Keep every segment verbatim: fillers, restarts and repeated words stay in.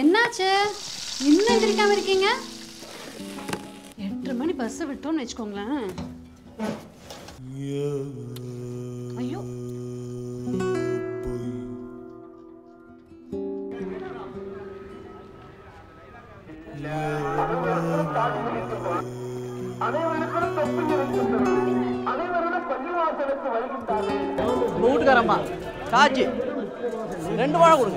என்னாச்சு? இன்னும் எந்திரிக்காம இருக்கீங்க? எட்டரை மணி பஸ் விட்டோம்னு வச்சுக்கோங்களேன். ஐயோ வீட்டுக்காரம்மா காஜி ரெண்டு வாழை கொடுங்க.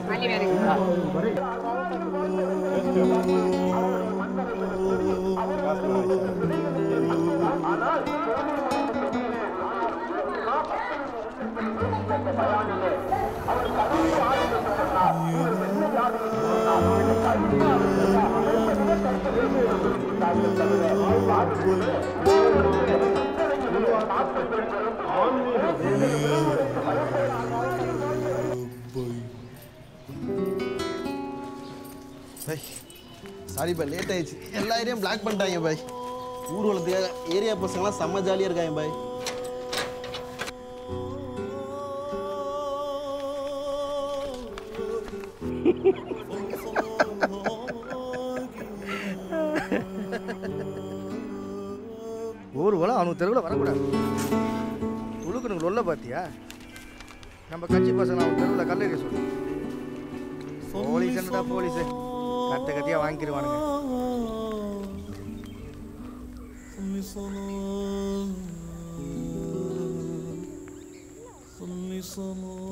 சாரி பாய், லேட் ஆயிடுச்சு. எல்லா ஏரியாவும் பிளாக் பண்ணிட்டாங்க பாய். ஊர்வலத்துக்காக ஏரியா பசங்களாம் செம்ம ஜாலியாக இருக்காங்க பாய். ஊர்வலம் அவனுக்கு தெருவில் வரக்கூடாது. உழுக்குனுக்கு சொல்ல பார்த்தியா? நம்ம கட்சி பசங்க அவன் தெருவில் கல்லெறிய சொல்லு. போலீஸ் என்னடா போலீஸு கத்த கத்தியாக வாங்கிக்கிடுவானுங்க. Solo